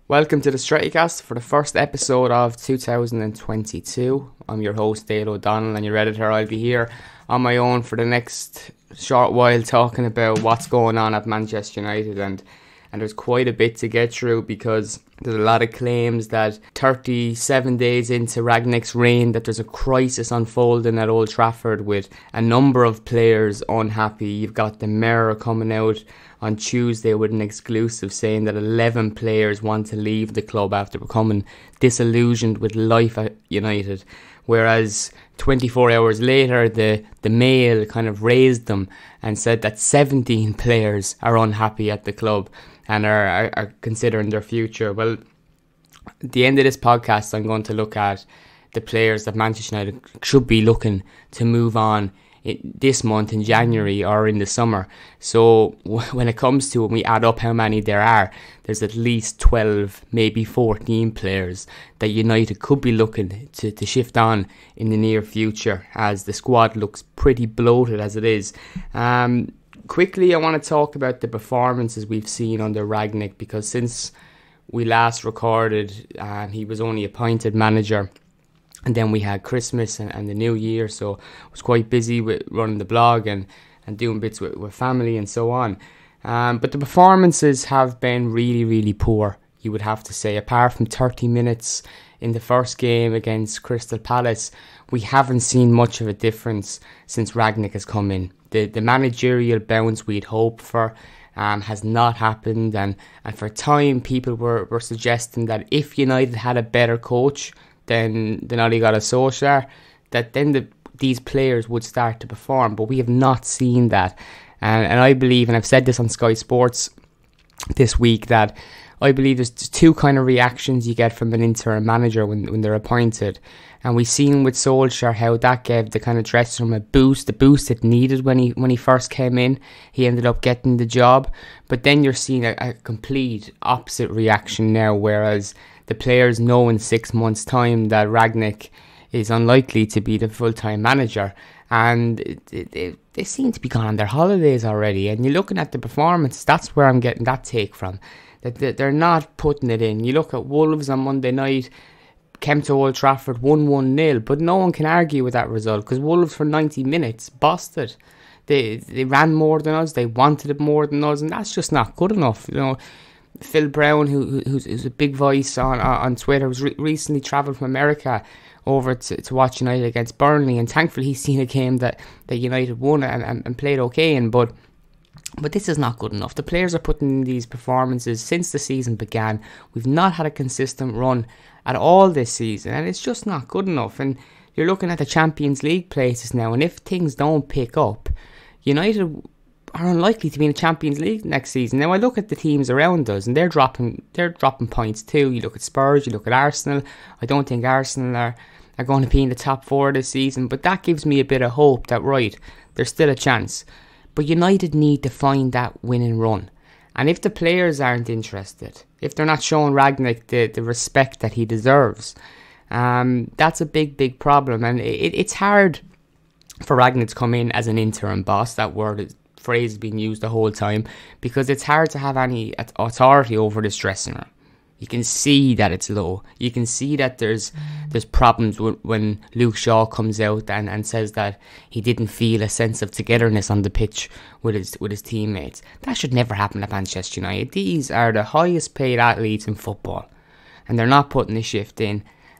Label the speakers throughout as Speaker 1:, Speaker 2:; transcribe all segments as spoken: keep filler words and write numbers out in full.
Speaker 1: Welcome to the Strettycast for the first episode of two thousand twenty-two. I'm your host Dale O'Donnell, and your editor. I'll be here on my own for the next short while talking about what's going on at Manchester United, and and there's quite a bit to get through because there's a lot of claims that thirty-seven days into Rangnick's reign that there's a crisis unfolding at Old Trafford with a number of players unhappy. You've got the Mirror coming out on Tuesday with an exclusive saying that eleven players want to leave the club after becoming disillusioned with life at United, whereas twenty-four hours later the, the Mail kind of raised them and said that seventeen players are unhappy at the club and are, are, are considering their future. Well, at the end of this podcast, I'm going to look at the players that Manchester United should be looking to move on this month in January or in the summer. So when it comes to when we add up how many there are, there's at least twelve, maybe fourteen players that United could be looking to, to shift on in the near future, as the squad looks pretty bloated as it is. Um, quickly, I want to talk about the performances we've seen under Rangnick, because since we last recorded, um, he was only appointed manager. And then we had Christmas and, and the New Year, so I was quite busy with running the blog and, and doing bits with, with family and so on. Um, but the performances have been really, really poor, you would have to say. Apart from thirty minutes in the first game against Crystal Palace, we haven't seen much of a difference since Rangnick has come in. The, the managerial bounce we'd hoped for um, has not happened. And, and for a time, people were, were suggesting that if United had a better coach Then, then Ole Gunnar Solskjaer, that then the, these players would start to perform. But we have not seen that. And, and I believe, and I've said this on Sky Sports this week, that I believe there's two kind of reactions you get from an interim manager when, when they're appointed. And we've seen with Solskjaer how that gave the kind of dressing room a boost, the boost it needed when he when he first came in. He ended up getting the job. But then you're seeing a, a complete opposite reaction now, whereas the players know in six months' time that Rangnick is unlikely to be the full-time manager. And it, it, it, they seem to be gone on their holidays already. And you're looking at the performance, that's where I'm getting that take from. That, that they're not putting it in. You look at Wolves on Monday night, came to Old Trafford, won one nil. But no one can argue with that result, because Wolves for ninety minutes busted. They, they ran more than us, they wanted it more than us, and that's just not good enough, you know. Phil Brown, who who's, who's a big voice on on Twitter, was re- recently travelled from America over to, to watch United against Burnley, and thankfully he's seen a game that, that United won and, and, and played okay in. But but this is not good enough. The players are putting in these performances since the season began. We've not had a consistent run at all this season, and it's just not good enough. And you're looking at the Champions League places now, and if things don't pick up, United are unlikely to be in the Champions League next season. Now I look at the teams around us, and they're dropping they're dropping points too. You look at Spurs, you look at Arsenal. I don't think Arsenal are, are going to be in the top four this season, but that gives me a bit of hope that, right, there's still a chance. But United need to find that winning run. And if the players aren't interested, if they're not showing Rangnick the, the respect that he deserves, um, that's a big, big problem. And it, it's hard for Rangnick to come in as an interim boss. That word is phrase has been used the whole time, because it's hard to have any authority over this dressing room. You can see that it's low. You can see that there's there's problems w- when Luke Shaw comes out and, and says that he didn't feel a sense of togetherness on the pitch with his with his teammates. That should never happen at Manchester United. These are the highest paid athletes in football, and they're not putting the shift in.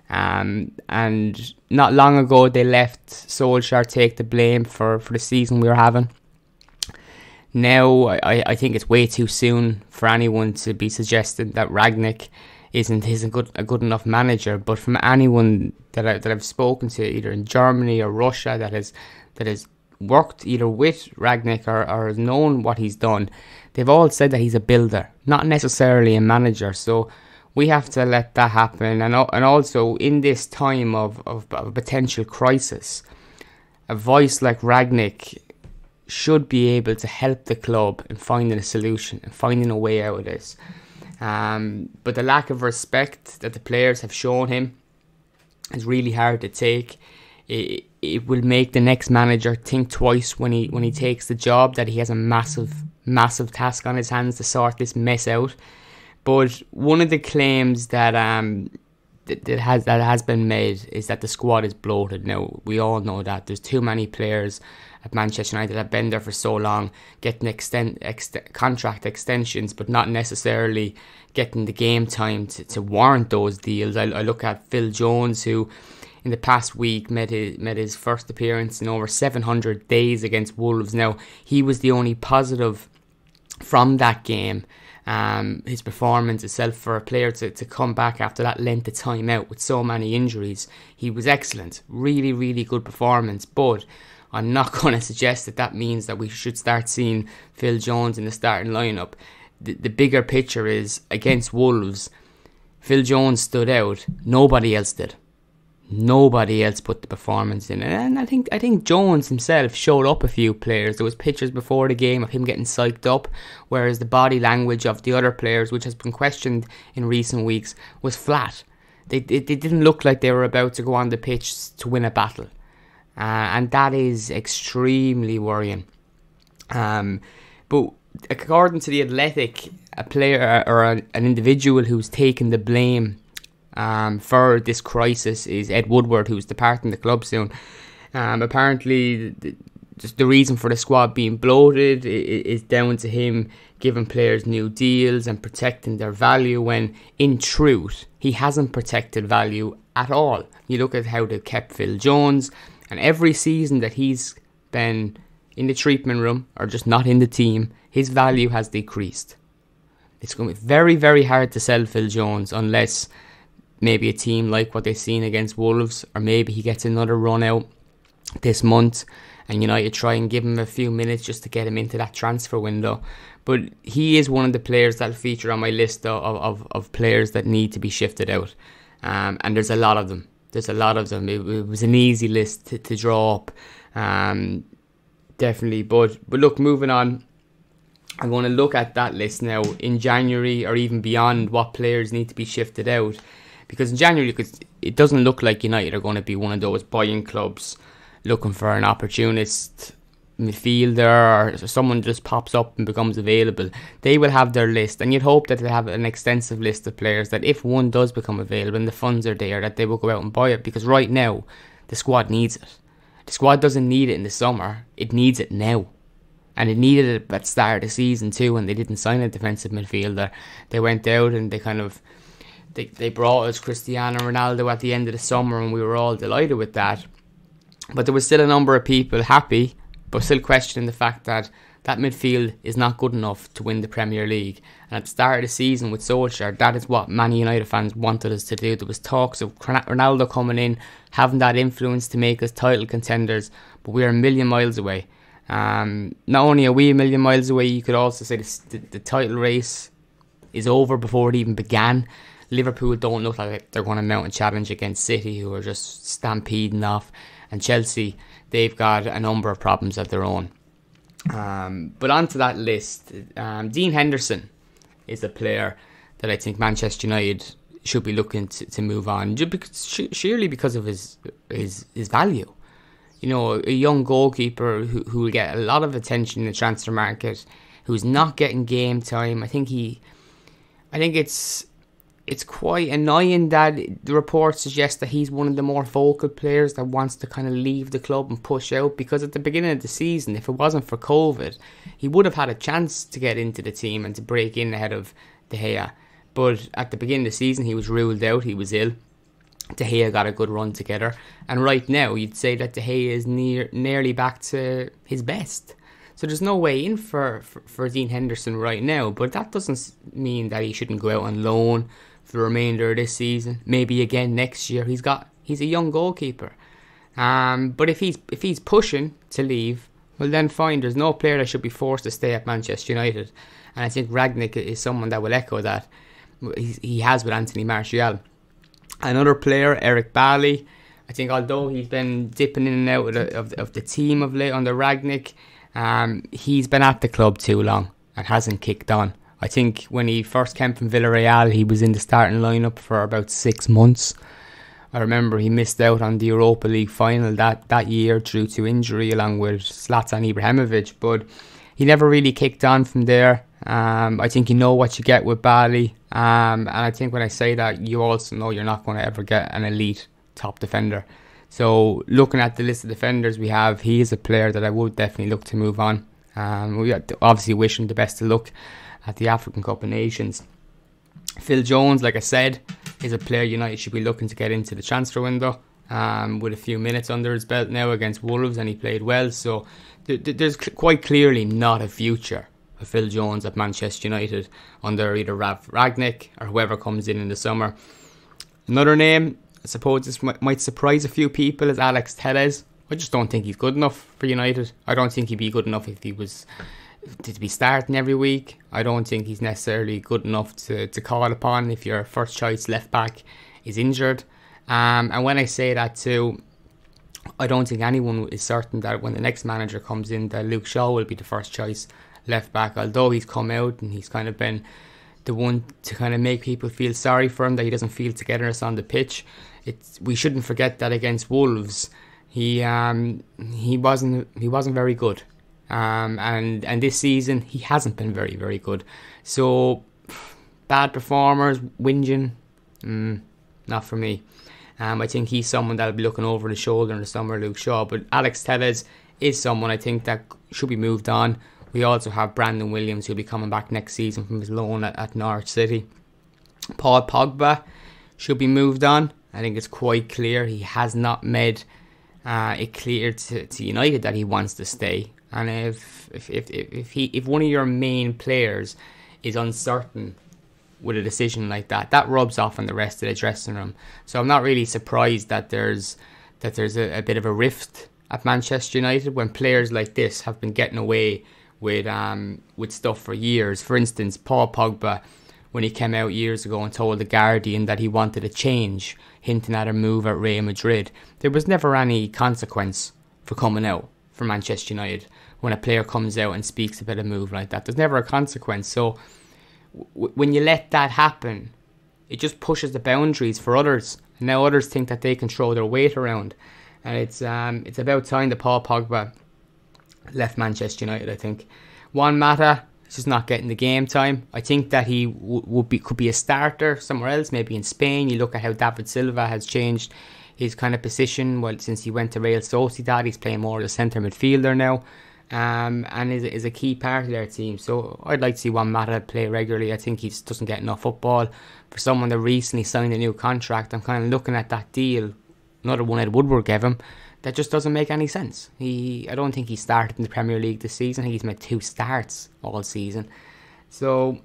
Speaker 1: Um, and not long ago they left Solskjaer take the blame for, for the season we were having. Now, I, I think it's way too soon for anyone to be suggesting that Rangnick isn't isn't good a good enough manager. But from anyone that I, that I've spoken to, either in Germany or Russia, that has that has worked either with Rangnick or, or has known what he's done, they've all said that he's a builder, not necessarily a manager. So we have to let that happen. And and also in this time of of, of a potential crisis, a voice like Rangnick should be able to help the club in finding a solution and finding a way out of this. Um, but the lack of respect that the players have shown him is really hard to take. It, it will make the next manager think twice when he when he takes the job, that he has a massive, massive task on his hands to sort this mess out. But one of the claims that um that, that has that has been made is that the squad is bloated. Now, we all know that there's too many players at Manchester United that have been there for so long, getting extend, ext- contract extensions, but not necessarily getting the game time to, to warrant those deals. I, I look at Phil Jones, who in the past week made his, made his first appearance in over seven hundred days against Wolves. Now, he was the only positive from that game. Um, his performance itself, for a player to, to come back after that length of time out with so many injuries, he was excellent. Really, really good performance. But I'm not going to suggest that that means that we should start seeing Phil Jones in the starting lineup. The, the bigger picture is, against Wolves, Phil Jones stood out. Nobody else did. Nobody else put the performance in, and I think I think Jones himself showed up a few players. There was pictures before the game of him getting psyched up, whereas the body language of the other players, which has been questioned in recent weeks, was flat. They they, they didn't look like they were about to go on the pitch to win a battle, uh, and that is extremely worrying. Um, but according to the Athletic, a player or a, an individual who's taken the blame Um, for this crisis is Ed Woodward, who's departing the club soon. Um, apparently, the, just the reason for the squad being bloated is, is down to him giving players new deals and protecting their value, when in truth he hasn't protected value at all. You look at how they've kept Phil Jones, and every season that he's been in the treatment room or just not in the team, his value has decreased. It's going to be very, very hard to sell Phil Jones unless maybe a team like what they've seen against Wolves, or maybe he gets another run out this month and United try and give him a few minutes just to get him into that transfer window. But he is one of the players that feature on my list of, of, of players that need to be shifted out. Um, and there's a lot of them. There's a lot of them. It, it was an easy list to, to draw up. Um, definitely. But, but look, moving on. I'm going to look at that list now in January, or even beyond, what players need to be shifted out. Because in January, it doesn't look like United are going to be one of those buying clubs looking for an opportunist midfielder, or someone just pops up and becomes available. They will have their list, and you'd hope that they have an extensive list of players that if one does become available and the funds are there, that they will go out and buy it. Because right now, the squad needs it. The squad doesn't need it in the summer, it needs it now. And it needed it at the start of the season too, when they didn't sign a defensive midfielder. They went out and they kind of They, they brought us Cristiano Ronaldo at the end of the summer, and we were all delighted with that. But there was still a number of people happy, but still questioning the fact that that midfield is not good enough to win the Premier League. And at the start of the season with Solskjaer, that is what many United fans wanted us to do. There was talks of Ronaldo coming in, having that influence to make us title contenders, but we are a million miles away. Um, not only are we a million miles away, you could also say the, the, the title race is over before it even began. Liverpool don't look like they're going to mount a challenge against City, who are just stampeding off, and Chelsea, they've got a number of problems of their own. Um, but onto that list, um, Dean Henderson is a player that I think Manchester United should be looking to, to move on, just because, surely because of his his his value. You know, a young goalkeeper who who will get a lot of attention in the transfer market, who's not getting game time. I think he, I think it's. It's quite annoying that the reports suggest that he's one of the more vocal players that wants to kind of leave the club and push out, because at the beginning of the season, if it wasn't for COVID, he would have had a chance to get into the team and to break in ahead of De Gea. But at the beginning of the season, he was ruled out, he was ill. De Gea got a good run together, and right now you'd say that De Gea is near nearly back to his best. So there's no way in for, for, for Dean Henderson right now, but that doesn't mean that he shouldn't go out on loan for the remainder of this season, maybe again next year. He's got he's a young goalkeeper, um, but if he's if he's pushing to leave, well then fine. There's no player that should be forced to stay at Manchester United, and I think Rangnick is someone that will echo that. He's, he has with Anthony Martial. Another player, Eric Bailly. I think although he's been dipping in and out of the, of, of the team of late under Rangnick, um, he's been at the club too long and hasn't kicked on. I think when he first came from Villarreal, he was in the starting lineup for about six months. I remember he missed out on the Europa League final that, that year due to injury, along with Zlatan Ibrahimovic, but he never really kicked on from there. Um, I think you know what you get with Bali. Um, and I think when I say that, you also know you're not going to ever get an elite top defender. So looking at the list of defenders we have, he is a player that I would definitely look to move on. Um, we obviously wish him the best of luck at the African Cup of Nations. Phil Jones, like I said, is a player United should be looking to get into the transfer window. Um, with a few minutes under his belt now against Wolves, and he played well. So th- th- there's cl- quite clearly not a future for Phil Jones at Manchester United under either Ralf Rangnick or whoever comes in in the summer. Another name, I suppose this might, might surprise a few people, is Alex Telles. I just don't think he's good enough for United. I don't think he'd be good enough if he was to be starting every week. I don't think he's necessarily good enough to, to call upon if your first choice left back is injured. Um, and when I say that too, I don't think anyone is certain that when the next manager comes in that Luke Shaw will be the first choice left back, although he's come out and he's kind of been the one to kind of make people feel sorry for him, that he doesn't feel togetherness on the pitch. It's, we shouldn't forget that against Wolves he um, he wasn't he wasn't very good, um, and and this season he hasn't been very very good. So bad performers, whinging, mm, not for me. Um, I think he's someone that'll be looking over the shoulder in the summer, Luke Shaw. But Alex Telles is someone I think that should be moved on. We also have Brandon Williams, who'll be coming back next season from his loan at, at Norwich City. Paul Pogba should be moved on. I think it's quite clear he has not made uh, it clear to, to United that he wants to stay. And if if if if he if one of your main players is uncertain with a decision like that, that rubs off on the rest of the dressing room. So I'm not really surprised that there's that there's a, a bit of a rift at Manchester United when players like this have been getting away with um with stuff for years. For instance, Paul Pogba, when he came out years ago and told the Guardian that he wanted a change, hinting at a move at Real Madrid, there was never any consequence for coming out for Manchester United. When a player comes out and speaks about a move like that, there's never a consequence. So when you let that happen, it just pushes the boundaries for others. And now others think that they can throw their weight around. And it's um it's about time that Paul Pogba left Manchester United, I think. Juan Mata is just not getting the game time. I think that he w- would be could be a starter somewhere else, maybe in Spain. You look at how David Silva has changed his kind of position. Well, since he went to Real Sociedad, he's playing more as a centre midfielder now. Um, and is, is a key part of their team. So I'd like to see Juan Mata play regularly. I think he just doesn't get enough football. For someone that recently signed a new contract, I'm kind of looking at that deal, another one Ed Woodward gave him, that just doesn't make any sense. He, I don't think he started in the Premier League this season. I think he's made two starts all season. So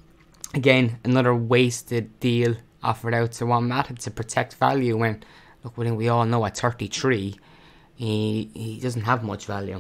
Speaker 1: again, another wasted deal offered out to Juan Mata to protect value when, look, we all know at thirty-three, he, he doesn't have much value.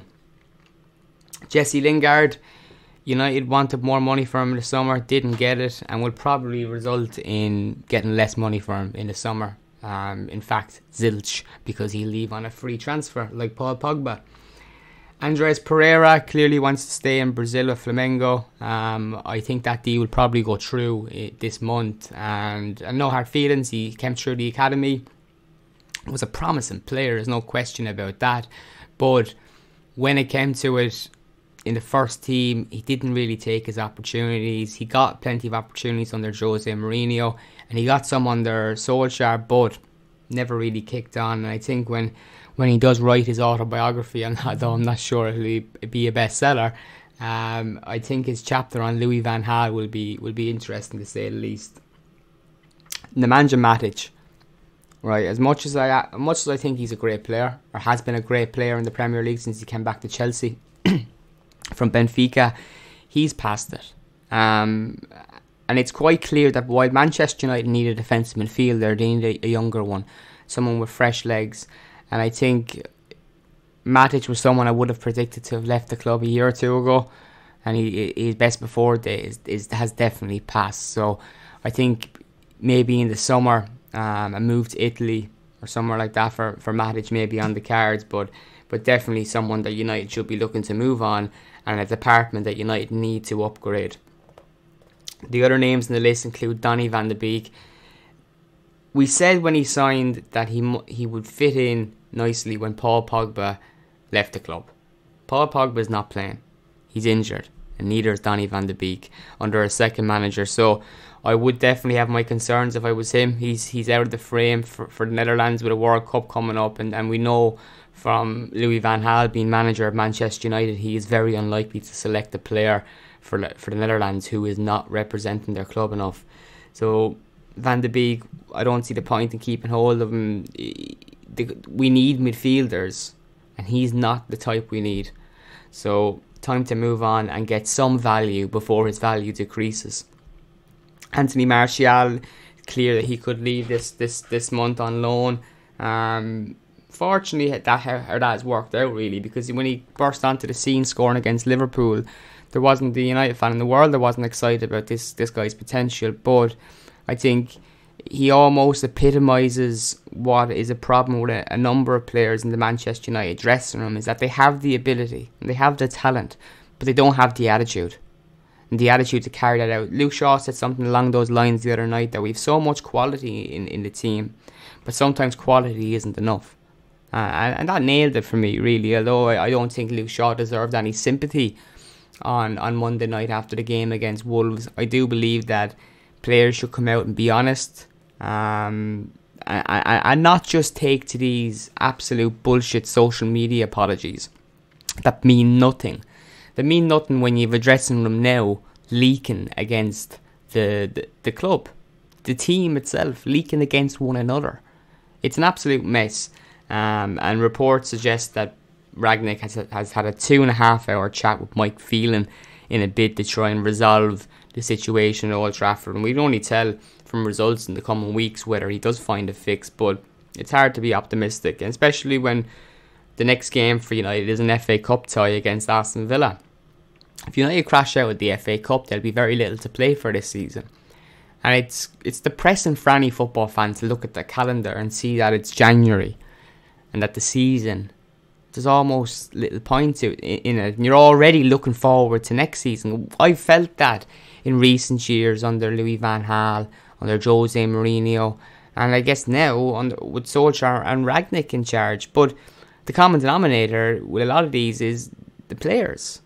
Speaker 1: Jesse Lingard, United wanted more money for him in the summer, didn't get it, and will probably result in getting less money for him in the summer. Um, in fact, zilch, because he'll leave on a free transfer like Paul Pogba. Andres Pereira clearly wants to stay in Brazil with Flamengo. Um, I think that deal will probably go through this month, and, and no hard feelings. He came through the academy, was a promising player, there's no question about that. But when it came to it, in the first team, he didn't really take his opportunities. He got plenty of opportunities under Jose Mourinho, and he got some under Solskjaer, but never really kicked on. And I think when when he does write his autobiography, and although I'm not sure it'll be a bestseller, um, I think his chapter on Louis van Gaal will be will be interesting to say the least. Nemanja Matic, right? As much as I as much as I think he's a great player, or has been a great player in the Premier League since he came back to Chelsea from Benfica, he's past it. Um, and it's quite clear that while Manchester United need a defensive midfielder, they need a, a younger one, someone with fresh legs. And I think Matic was someone I would have predicted to have left the club a year or two ago, and he, his best before days is, has definitely passed. So I think maybe in the summer, um, a move to Italy or somewhere like that for, for Matic may be on the cards, but but definitely someone that United should be looking to move on, and a department that United need to upgrade. The other names in the list include Donny van de Beek. We said when he signed that he he would fit in nicely when Paul Pogba left the club. Paul Pogba is not playing. He's injured. and neither is Donny van de Beek under a second manager. So I would definitely have my concerns if I was him. He's he's out of the frame for, for the Netherlands with a World Cup coming up, and, and we know from Louis van Gaal being manager of Manchester United, he is very unlikely to select a player for for the Netherlands who is not representing their club enough. So Van de Beek, I don't see the point in keeping hold of him. We need midfielders, and he's not the type we need. So time to move on and get some value before his value decreases. Anthony Martial, clear that he could leave this this this month on loan. Um, fortunately, that how, how that has worked out really, because when he burst onto the scene scoring against Liverpool, there wasn't the United fan in the world that wasn't excited about this this guy's potential. But I think he almost epitomises what is a problem with a, a number of players in the Manchester United dressing room, is that they have the ability and they have the talent, but they don't have the attitude. And the attitude to carry that out. Luke Shaw said something along those lines the other night, that we have so much quality in, in the team, but sometimes quality isn't enough. Uh, and, and that nailed it for me, really. Although I, I don't think Luke Shaw deserved any sympathy on, on Monday night after the game against Wolves. I do believe that players should come out and be honest, um, and, and, and not just take to these absolute bullshit social media apologies that mean nothing. They mean nothing when you've a dressing room now leaking against the, the, the club, the team itself, leaking against one another. It's an absolute mess. Um, and reports suggest that Rangnick has, has had a two and a half hour chat with Mike Phelan in a bid to try and resolve the situation at Old Trafford. And we can only tell from results in the coming weeks whether he does find a fix, but it's hard to be optimistic, and especially when the next game for United is an F A Cup tie against Aston Villa. If United crash out with the F A Cup, there'll be very little to play for this season. And it's it's depressing for any football fan to look at the calendar and see that it's January and that the season, there's almost little point to in it, and you're already looking forward to next season. I felt that in recent years under Louis van Gaal, under Jose Mourinho, and I guess now under with Solskjaer and Rangnick in charge. But the common denominator with a lot of these is the players,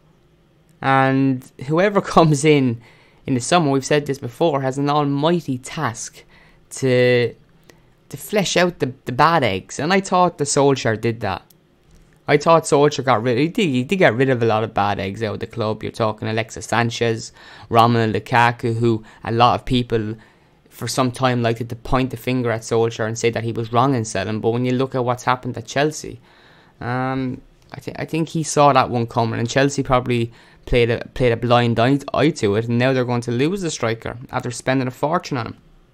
Speaker 1: and whoever comes in in the summer, we've said this before, has an almighty task to to flesh out the, the bad eggs. And I thought the Solskjaer did that. I thought Solskjaer got rid. He did, he did get rid of a lot of bad eggs out of the club. You're talking Alexis Sanchez, Romelu Lukaku, who a lot of people for some time liked to point the finger at Solskjaer and say that he was wrong in selling. But when you look at what's happened at Chelsea, um, I think I think he saw that one coming, and Chelsea probably played a played a blind eye, eye to it, and now they're going to lose the striker after spending a fortune on him.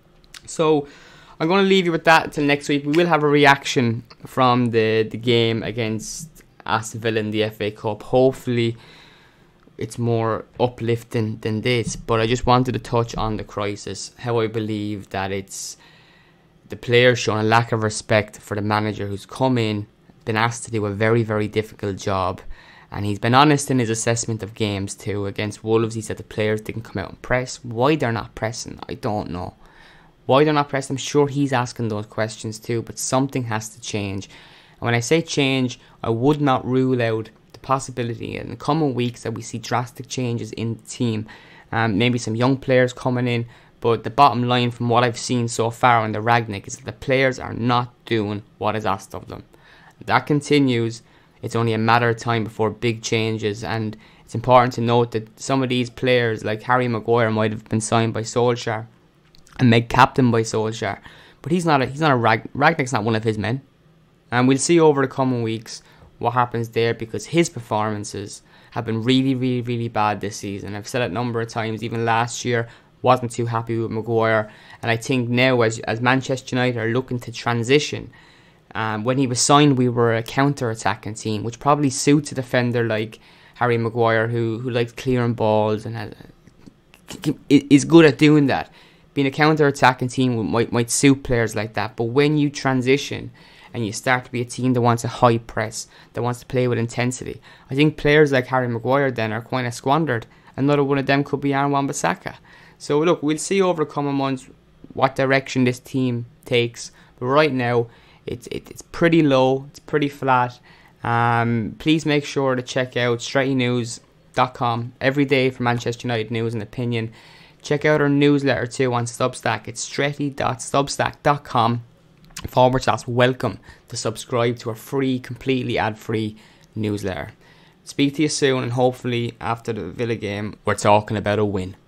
Speaker 1: So I'm going to leave you with that until next week. We will have a reaction from the, the game against Aston Villa in the F A Cup. Hopefully it's more uplifting than this, but I just wanted to touch on the crisis, how I believe that it's the players showing a lack of respect for the manager who's come in, been asked to do a very, very difficult job, and he's been honest in his assessment of games too. Against Wolves, he said the players didn't come out and press. Why they're not pressing, I don't know. Why they're not pressing, I'm sure he's asking those questions too, but something has to change. And when I say change, I would not rule out the possibility in the coming weeks that we see drastic changes in the team. Um, maybe some young players coming in, but the bottom line from what I've seen so far under Rangnick is that the players are not doing what is asked of them. If that continues, it's only a matter of time before big changes, and it's important to note that some of these players, like Harry Maguire, might have been signed by Solskjaer and made captain by Solskjaer, but he's not a, he's not a Rag, Ragnick's not one of his men, and we'll see over the coming weeks what happens there, because his performances have been really, really, really bad this season. I've said it a number of times, even last year, wasn't too happy with Maguire, and I think now as as Manchester United are looking to transition, um, when he was signed we were a counter-attacking team, which probably suits a defender like Harry Maguire, who, who likes clearing balls and has, is good at doing that. Being a counter-attacking team might, might suit players like that, but when you transition and you start to be a team that wants a high press, that wants to play with intensity, I think players like Harry Maguire then are kind of squandered. Another one of them could be Aaron Wan-Bissaka. So look, we'll see over the coming months what direction this team takes, but right now it's it, it's pretty low, it's pretty flat. Um, please make sure to check out Stretty News dot com every day for Manchester United news and opinion. Check out our newsletter too on Substack. It's stretty dot substack dot com forward slash welcome to subscribe to our free, completely ad-free newsletter. Speak to you soon, and hopefully after the Villa game we're talking about a win.